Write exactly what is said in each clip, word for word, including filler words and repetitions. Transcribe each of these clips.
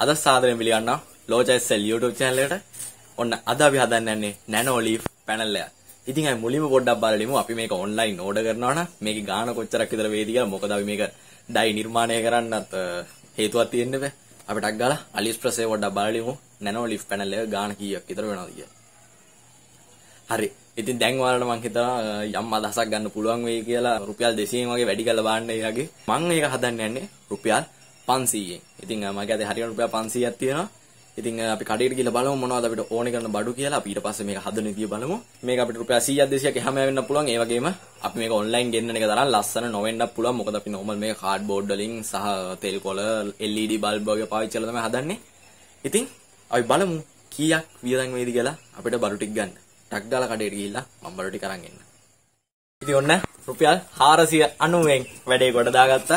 අද සාදරයෙන් පිළිගන්නවා ලෝචයිසල් YouTube channel එකට. ඔන්න අද අපි හදන්න යන්නේ Nano Leaf panel එක. ඉතින් අපි මුලින්ම පොඩ්ඩක් බලමු අපි මේක online order කරනවා නම් මේකේ ගාණ කොච්චරක් විතර වේද කියලා. මොකද අපි මේක ඩයි නිර්මාණය කරන්නත් හේතුවක් තියෙන්න බෑ. අපිට අක් ගාලා AliExpress එකේ පොඩ්ඩක් බලමු Nano Leaf panel එක ගාණ කීයක් විතර වෙනවද කියලා. හරි. ඉතින් දැන් ඔයාලට මං හිතනවා යම් අදහසක් ගන්න පුළුවන් වෙයි කියලා රුපියල් දෙසීයෙන් වගේ වැඩි කරලා බලන්න ඒ වගේ. මං මේක හදන්න යන්නේ රුපියල් පන්සීයෙන්. ඉතින් මගේ අතේ හරියට රුපියල් පන්සීයක් තියෙනවා. ඉතින් අපි කඩේට ගිහලා බලමු මොනවද අපිට ඕනේ කරන බඩු කියලා. අපි ඊට පස්සේ මේක හදන විදිය බලමු. මේක අපිට රුපියල් සීයක් දෙසීයක් එහාම වෙන්න පුළුවන්. ඒ වගේම අපි මේක ඔන්ලයින් ගෙන්නන එක තරම් ලස්සන නොවෙන්නත් පුළුවන්. මොකද අපි normal මේක කාඩ්බෝඩ් වලින් සහ තෙල් කොළ L E D බල්බ් වගේ පාවිච්චි කරලා තමයි හදන්නේ. ඉතින් අපි බලමු කීයක් වියදම් වෙයිද කියලා අපිට බඩු ටික ගන්න. ටක් ගාලා කඩේට ගිහිල්ලා මම බඩු ටික අරන් එන්න. ඉතින් ඔන්න රුපියල් හාරසිය අනූවෙන් වැඩේ කොට දාගත්තා.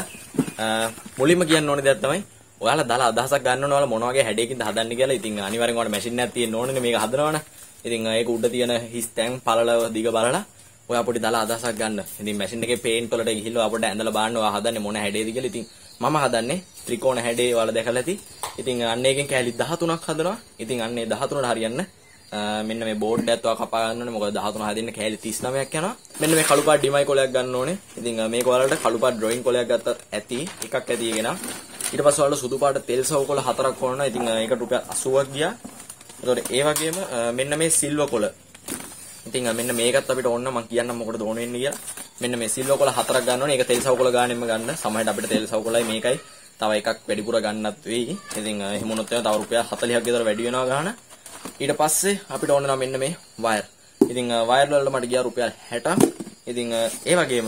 මුලින්ම කියන්න ඕනේ දෙයක් තමයි ඔයාලා දාලා අදහසක් ගන්න ඕනේ ඔයාලා මොන වගේ හැඩයකින්ද හදන්නේ කියලා. ඉතින් අනිවාර්යෙන් ඔයාලා මැෂින් එකක් තියෙන්න ඕනේ මේක හදනවනේ. ඉතින් ඒක උඩ තියෙන හිස් තැන් පළල දිග බලලා ඔයා පොඩි දාලා අදහසක් ගන්න. ඉතින් මැෂින් එකේ පේන්ට් වලට ගිහිල්ලා ඔයා පොඩ්ඩක් ඇඳලා බලන්න ඔයා හදන්නේ මොන හැඩයේද කියලා. ඉතින් මම හදන්නේ ත්‍රිකෝණ හැඩේ ඔයාලා දැකලා ඇති. ඉතින් අන්න එකෙන් කැලි දහතුනක් හදනවා. ඉතින් අන්න ඒ දහතුනට හරියන්න මෙන්න මේ බෝඩ් එකත් ඔයා කපා ගන්න ඕනේ. මොකද දහතුන හදින්න කැලි තිස් නවයක් යනවා. මෙන්න මේ කළු පාට ඩිමයි කොලයක් ගන්න ඕනේ. ඉතින් මේක ඔයාලට කළු පාට ඩ්‍රොයින් කොලයක් ගත්තත් ඇති. එකක් ඇති ගෙන. ඊට පස්සේ ඔයාලට සුදු පාට තෙල් සව් කොළ හතරක් ඕන. ඉතින් ඒකට රුපියල් අසූවක් ගියා. ඒතකොට ඒ වගේම මෙන්න මේ සිල්වර් කොළ. ඉතින් මෙන්න මේකත් අපිට ඕන නම් මම කියන්නම් මොකටද ඕන වෙන්නේ කියලා. මෙන්න මේ සිල්වර් කොළ හතරක් ගන්න ඕනේ. ඒක තෙල් සව් කොළ ගානෙම ගන්න. සමහරවිට අපිට තෙල් සව් කොළයි මේකයි තව එකක් වැඩිපුර ගන්නත් වෙයි. ඉතින් එහෙම වුණොත් තව රුපියල් හතළිහක් විතර වැඩි වෙනවා ගාන. ඊට පස්සේ අපිට ඕන නම් මෙන්න මේ වයර්. ඉතින් වයර් වලට මට ගියා රුපියල් හැටක්. ඉතින් ඒ වගේම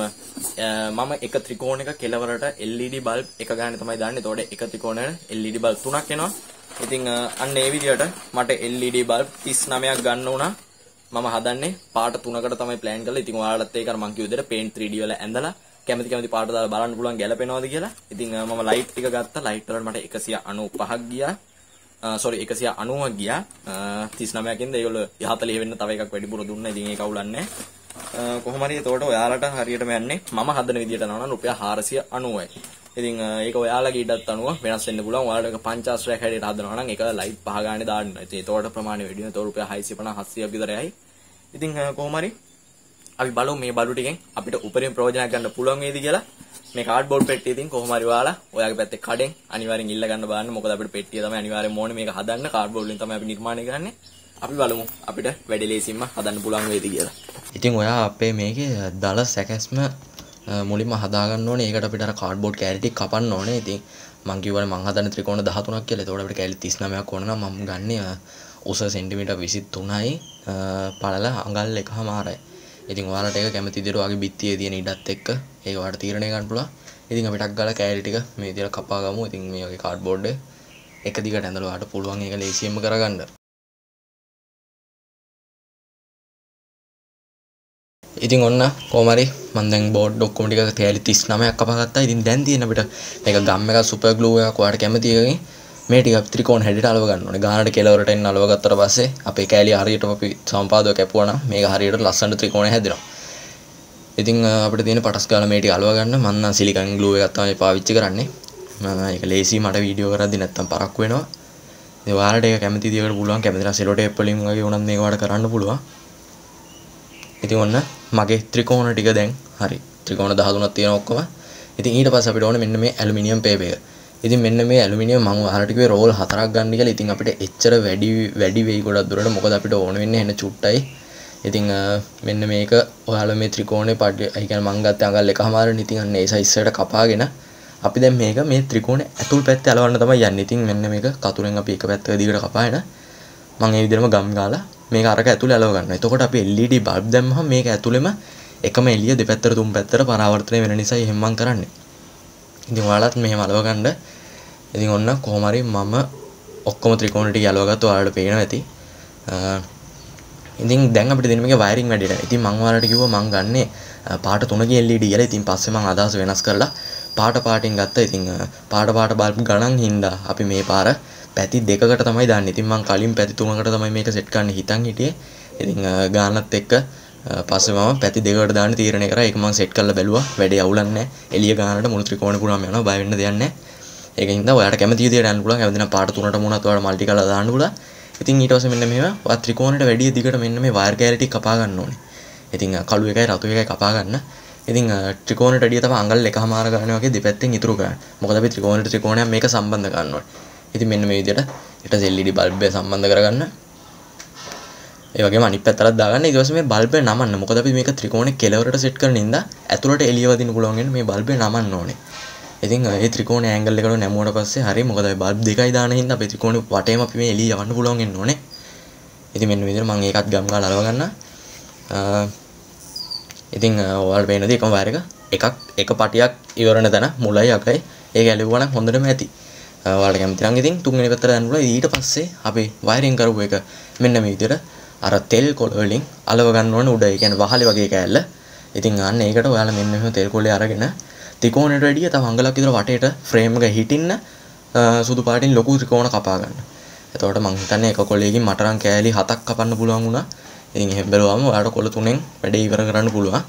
මම එක ත්‍රිකෝණයක කෙලවරට L E D බල්බ් එක ගානේ තමයි දාන්නේ. එතකොට එක ත්‍රිකෝණයකට L E D බල්බ් තුනක් එනවා. ඉතින් අන්න ඒ විදිහට මට L E D බල්බ් තිස් නවයක් ගන්න උනා. මම හදන්නේ පාට තුනකට තමයි ප්ලෑන් කරලා. ඉතින් ඔයාලටත් ඒක අර මං කිව්ව විදිහට paint three D වල ඇඳලා කැමති කැමති පාට දාලා බලන්න පුළුවන් ගැලපෙනවද කියලා. ඉතින් මම ලයිට් ටික ගත්තා. ලයිට් වලට මට එකසිය අනූපහක් ගියා. සෝරි එකසිය අනූවක් ගියා. තිස් නවයකින්ද ඒගොල්ලෝ හතළිහ වෙන්න තව එකක් වැඩිපුර දුන්නා. ඉතින් ඒක අවුලක් නැහැ. කොහොම හරි එතකොට ඔයාලට හරියටම යන්නේ මම හදන විදියට යනවා නම් රුපියල් හාරසිය අනූවයි. ඉතින් ඒක ඔයාලගේ ඊටත් අනුව වෙනස් වෙන්න පුළුවන්. ඔයාලට ඒක පංචාශ්‍රයක් හැටියට හදනවා නම් ඒක ලයිට් පහ ගානේ දාන්න. ඉතින් ඒතකොට ප්‍රමාණය වැඩි වෙනවා. ඒතකොට රුපියල් හයසිය පනහ හත්සියයක් විතර යයි. ඉතින් කොහොම හරි අපි බලමු මේ බඩු ටිකෙන් අපිට උපරිම ප්‍රයෝජනයක් ගන්න පුළුවන් වේද කියලා. මේ කාඩ්බෝඩ් පෙට්ටිය ඉතින් කොහොම හරි ඔයාලා ඔයාගේ පැත්තේ කඩෙන් අනිවාර්යෙන් ඉල්ල ගන්න බලන්න. මොකද අපිට පෙට්ටිය තමයි අනිවාර්යෙන්ම ඕනේ මේක හදන්න. කාඩ්බෝඩ් වලින් තමයි අපි නිර්මාණය කරන්නේ. අපි බලමු අපිට වැඩි ලේසියෙන්ම හදන්න පුළුවන් වේද කියලා. ඉතින් ඔයා අපේ මේකේ දල සැකැස්ම මුලින්ම හදාගන්න ඕනේ. ඒකට අපිට අර කාඩ්බෝඩ් කෑලි ටික කපන්න ඕනේ. ඉතින් මං කිව්වනේ මං හදන්නේ ත්‍රිකෝණ දහතුනක් කියලා. ඒතකොට අපිට කෑලි තිස් නවයක් ඕන නම් මම ගන්නේ උස සෙන්ටිමීටර් විසි තුනයි පළල අඟල් එකමාරයි. ඉතින් ඔයාලට ඒක කැමති විදිහට ඔයාගේ බිත්තියේ තියෙන ඉඩත් එක්ක ඒක ඔයාලට තීරණය ගන්න පුළුවන්. ඉතින් අපි ටක් ගාලා කෑලි ටික මේ විදිහට කපා ගමු. ඉතින් මේ වගේ කාඩ්බෝඩ් එක දිගට ඇඳලා ඔයාලට පුළුවන් ඒක ලේසියෙන්ම කරගන්න. ඉතින් ඔන්න කොහොම හරි මම දැන් බෝඩ් ඔක්කොම ටික කෑලි තිස් නවයක් කපා ගත්තා. ඉතින් දැන් තියෙන අපිට මේක ගම් එකක් සුපර් ග්ලූ එකක් ඔයාලට කැමති එකකින් මේ ටික ත්‍රිකෝණ හැඩයට අලව ගන්න ඕනේ. ගානට කෙලවරට එන්න අලව ගත්තට පස්සේ අපේ කෑලි හරියටම අපි සම්පාදව කැපුවා නම් මේක හරියට ලස්සනට ත්‍රිකෝණය හැදෙනවා. ඉතින් අපිට තියෙන පටස් ගාලා මේ ටික අලව ගන්න මම නම් සිලිකන් ග්ලූ එකක් තමයි පාවිච්චි කරන්නේ. මම ඒක ලේසි මට වීඩියෝ කරද්දි නැත්තම් පරක්කු වෙනවා. ඉතින් ඔයාලට ඒක කැමති විදිහකට පුළුවන්. කැමති නම් සෙලෝ ටේප් වලින් වගේ උනත් මේක වඩ කරන්න පුළුවන්. ඉතින් ඔන්න මගේ ත්‍රිකෝණ ටික දැන් හරි. ත්‍රිකෝණ දහතුනක් තියෙනවා ඔක්කොම. ඉතින් ඊට පස්සේ අපිට ඕනේ මෙන්න මේ ඇලුමිනියම් පේපර් එක. ඉතින් මෙන්න මේ ඇලුමිනියම් මම ඔයාලට කිව්වේ රෝල් හතරක් ගන්න කියලා. ඉතින් අපිට එච්චර වැඩි වැඩි වෙයි ගොඩක් දුරට. මොකද අපිට ඕන වෙන්නේ එන චුට්ටයි. ඉතින් මෙන්න මේක ඔයාලා මේ ත්‍රිකෝණේ පාඩ ඒ කියන්නේ මං ගත්තේ අඟල් එකමාරනේ. ඉතින් අන්න ඒ සයිස් එකට කපාගෙන අපි දැන් මේක මේ ත්‍රිකෝණේ ඇතුල් පැත්තේ අලවන්න තමයි යන්නේ. ඉතින් මෙන්න මේක කතුරෙන් අපි එක පැත්තක දිගට කපාගෙන මම මේ විදිහටම ගම් ගාලා මේක අරක ඇතුලේ අලව ගන්නවා. එතකොට අපි L E D බල්බ් දැම්මම මේක ඇතුලේම එකම එළිය දෙපැත්තට තුන් පැත්තට පරාවර්තනය වෙන නිසා එහෙම මං කරන්නේ. ඉතින් ඔයාලත් මෙහෙම අලව ගන්න. ඉතින් ඔන්න කොහොම හරි මම ඔක්කොම ත්‍රිකෝණ ටික අලව ගත්තා. ඔයාලට පේනවා ඇති. ඉතින් දැන් අපිට දෙන මේකේ වයරින් වැඩිට. ඉතින් මම ඔයාලට කිව්වා මං ගන්නේ පාට තුනකින් L E D කියලා. ඉතින් පස්සේ මං අදහස වෙනස් කරලා පාට පාටින් ගත්තා. ඉතින් පාට පාට බල්බ් ගණන් හින්දා අපි මේ පාර පැති දෙකකට තමයි දාන්නේ. ඉතින් මං කලින් පැති තුනකට තමයි මේක සෙට් කරන්න හිතන් හිටියේ. ඉතින් ගානත් එක්ක පස්සේ මම පැති දෙකකට දාන්න තීරණය කරා. ඒක මම සෙට් කරලා බැලුවා. වැඩේ අවුලක් නැහැ. එළිය ගානට මුළු ත්‍රිකෝණේ පුරාම යනවා. බය වෙන්න දෙයක් නැහැ. ඒකින්ද ඔයාලට කැමති විදියට යන්න පුළුවන්. කැමති නම් පාට තුනට මුණත් ඔයාලට මල්ටි කලර් දාන්න පුළුවන්. ඉතින් ඊට පස්සේ මෙන්න මේවා ඔයා ත්‍රිකෝණයට වැඩි දිගට මෙන්න මේ වයර් කැලි කපා ගන්න ඕනේ. ඉතින් කළු එකයි රතු එකයි කපා ගන්න. ඉතින් ත්‍රිකෝණයට වැඩිය තමයි අඟල් එකමාර ගන්න වගේ දෙපැත්තෙන් ඉතුරු ගන්න. මොකද අපි ත්‍රිකෝණයට ත්‍රිකෝණයක් මේක සම්බන්ධ කරන්න ඕනේ. ඉතින් මෙන්න මේ විදියට ඊට L E D බල්බ් එක සම්බන්ධ කරගන්න. ඒ වගේම අනිත් පැත්තට දාගන්න. ඊට පස්සේ මේ බල්බ් එක නමන්න. මොකද අපි මේක ත්‍රිකෝණේ කෙලවරට සෙට් කරන ඉඳලා ඇතුළට එළිය වදින්න පුළුවන් වෙන මේ බල්බ් එක නමන්න ඕනේ. ඉතින් මේ ත්‍රිකෝණයේ ඇන්ගල් එකට නැමුවට පස්සේ හරි මොකද අපි බල්බ් දෙකයි දාන හින්දා අපේ ත්‍රිකෝණේ වටේම අපි මේ එළිය යවන්න පුළුවන් වෙන්න ඕනේ. ඉතින් මෙන්න මේ විදියට මම ඒකත් ගම් ගාලා අලව ගන්නවා. ඉතින් ඔයාලට පේනද එකම වයර් එක එකක් එක පටියක් ඉවරන තැන මුලයි අගයි ඒක ඇලුවා නම් හොඳටම ඇති. ඔයාලට කැමති නම් ඉතින් තුන්වෙනි පැත්තට දාන්න පුළුවන්. ඊට පස්සේ අපි වයරින් කරපු එක මෙන්න මේ විදියට අර තෙල් කොළ වලින් අලව ගන්න ඕනේ උඩ. ඒ කියන්නේ වහලේ වගේ කෑල්ල. ඉතින් අන්න ඒකට ඔයාලා මෙන්න මෙහෙම තෙල් කොළේ අරගෙන ත්‍රිකෝණයට වැඩිය තව අඟලක් විතර වටේට ෆ්‍රේම් එක හිටින්න සුදු පාටින් ලොකු ත්‍රිකෝණ කපා ගන්න. එතකොට මං හිතන්නේ එක කොළයකින් මට නම් කෑලි හතක් කපන්න පුළුවන් වුණා. ඉතින් එහෙම බැලුවම ඔයාලට කොළ තුනෙන් වැඩේ ඉවර කරන්න පුළුවන්.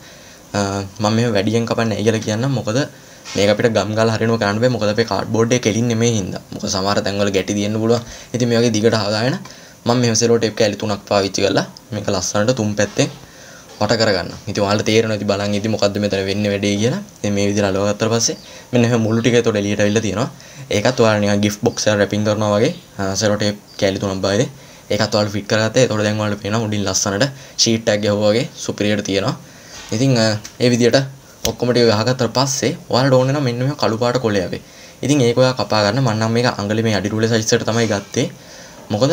මම මෙහෙම වැඩියෙන් කපන්නේ ඇයි කියලා කියන්නම්. මොකද මේක අපිට ගම් ගාලා හරිනව කරන්න බෑ. මොකද අපේ කාඩ්බෝඩ් එක කෙලින්නේ මේ හින්දා. මොකද සමහර තැන්වල ගැටි දින්න පුළුවන්. ඉතින් මේ වගේ දිගට හදාගෙන මම මෙහෙම සෙලෝ ටේප් කෑලි තුනක් පාවිච්චි කරලා මේක ලස්සනට තුන් පැත්තෙන් වට කරගන්න. ඉතින් ඔයාලට තේරෙනවා ඉතින් බලන් ඉතින් මොකද්ද මෙතන වෙන්නේ වැඩේ කියලා. ඉතින් මේ විදිහට අලව ගත්තාට පස්සේ මෙන්න මෙහෙම මුළු ටික එතකොට එළියට අවිල්ලා තියෙනවා. ඒකත් ඔයාලා නිකන් gift box එක රැපින් කරනවා වගේ සෙලෝ ටේප් කෑලි තුනක් බායිද. ඒකත් ඔයාලා ෆිට කරගත්තා. එතකොට දැන් ඔයාලට පේනවා උඩින් ලස්සනට sheet tag ගැහුවා වගේ superior තියෙනවා. ඉතින් ඒ විදිහට ඔක්කොම ටික ගහගත්තාට පස්සේ ඔයාලට ඕනේ නම් මෙන්න මෙහෙම කළු පාට කොළේ ආවේ. ඉතින් ඒක ඔයා කපා ගන්න. මම නම් මේක අඟලේ මේ අඩි රූලේ size එකට තමයි ගත්තේ. මොකද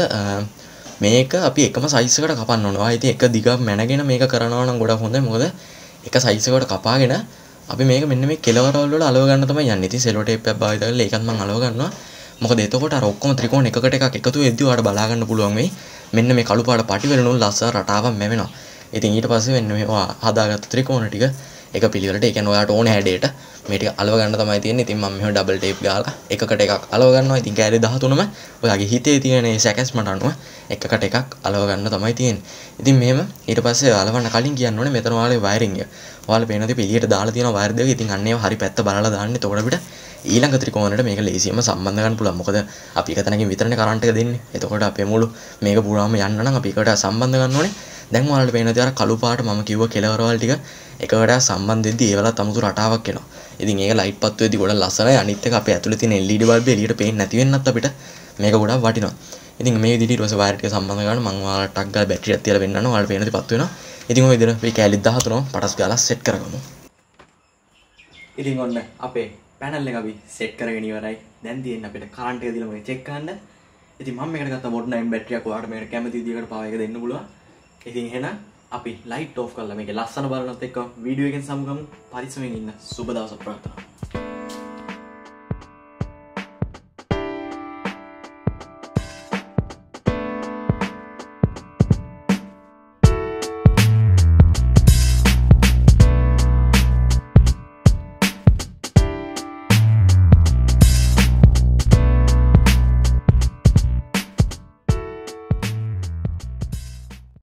මේක අපි එකම size එකට කපන්න ඕනවා. ඉතින් එක දිගක් මැනගෙන මේක කරනවා නම් ගොඩක් හොඳයි. මොකද එක size එකට කපාගෙන අපි මේක මෙන්න මේ කෙලවරවල වල අලව ගන්න තමයි යන්නේ. ඉතින් සෙලෝ ටේප් එකක් භාවිත කරලා ඒකත් මම අලව ගන්නවා. මොකද එතකොට අර ඔක්කොම ත්‍රිකෝණ එකකට එකක් එකතු වෙද්දී ඔයාලට බලා ගන්න පුළුවන් වෙයි. මෙන්න මේ කළු පාට පටි වලිනුත් ලස්සන රටාවක් මැවෙනවා. ඉතින් ඊට පස්සේ මෙන්න මේ හදාගත්ත ත්‍රිකෝණ ටික එක පිළිවෙලට ඒ කියන්නේ ඔයාලට ඕන හැඩයට මේ ටික අලව ගන්න තමයි තියෙන්නේ. ඉතින් මම මෙහෙම ඩබල් ටේප් ගාලා එකකට එකක් අලව ගන්නවා. ඉතින් කෑලි දහතුනම ඔයාගේ හිතේ තියෙන මේ සැකස්මට අනුව එකකට එකක් අලව ගන්න තමයි තියෙන්නේ. ඉතින් මෙහෙම ඊට පස්සේ අලවන්න කලින් කියන්න ඕනේ මෙතන ඔයාලේ වයරින් එක. ඔයාලා පේනද පිළියට දාලා තියෙන වයර් දෙක. ඉතින් අන්න ඒවා හරි පැත්ත බලලා දාන්න. එතකොට අපිට ඊළඟ ත්‍රිකෝණයට මේක ලේසියෙන්ම සම්බන්ධ කරන්න පුළුවන්. මොකද අපි එක තැනකින් විතරනේ කරන්ට් එක දෙන්නේ. එතකොට අපේ මුළු මේක පුරාම යන්න නම් අපි එකට සම්බන්ධ කරන්න ඕනේ. දැන් ඔයාලට පේනද අර කළු පාට මම කිව්ව කෙලවරවල් ටික එකකට සම්බන්ධ වෙද්දී ඒවලත් අමුතු රටාවක් එනවා. ඉතින් ඒක ලයිට් පත්තු වෙද්දී ගොඩක් ලස්සනයි. අනිත් එක අපේ ඇතුලේ තියෙන L E D බල්බ් එළියට පේන්නේ නැති වෙන්නත් අපිට මේක ගොඩක් වටිනවා. ඉතින් මේ විදිහට ඊට පස්සේ වයර් ටික සම්බන්ධ කරගන්න මම ඔයාලට ටක් ගාලා බැටරියක් තියලා වෙන්නනවා. ඔයාලට පේනද පත්තු වෙනවා. ඉතින් ඔය විදිහට මේ කෑලි දහතුනම පටස් ගාලා සෙට් කරගමු. ඉතින් ඔන්න අපේ පැනල් එක අපි සෙට් කරගෙන ඉවරයි. දැන් තියෙන්නේ අපිට කරන්ට් එක දීලා මේක චෙක් කරන්න. ඉතින් මම මේකට ගත්ත මොඩ් නයින් බැටරියක් ඔයාලට මේකට කැමති විදිහකට පාව එක දෙන්න පුළුවන්. ඉතින් එහෙනම් අපි ලයිට් ඔෆ් කරලා මේකේ ලස්සන බලනත් එක්ක වීඩියෝ එකෙන් සමුගමු. පරිස්සමෙන් ඉන්න. සුබ දවසක් ප්‍රාර්ථනා.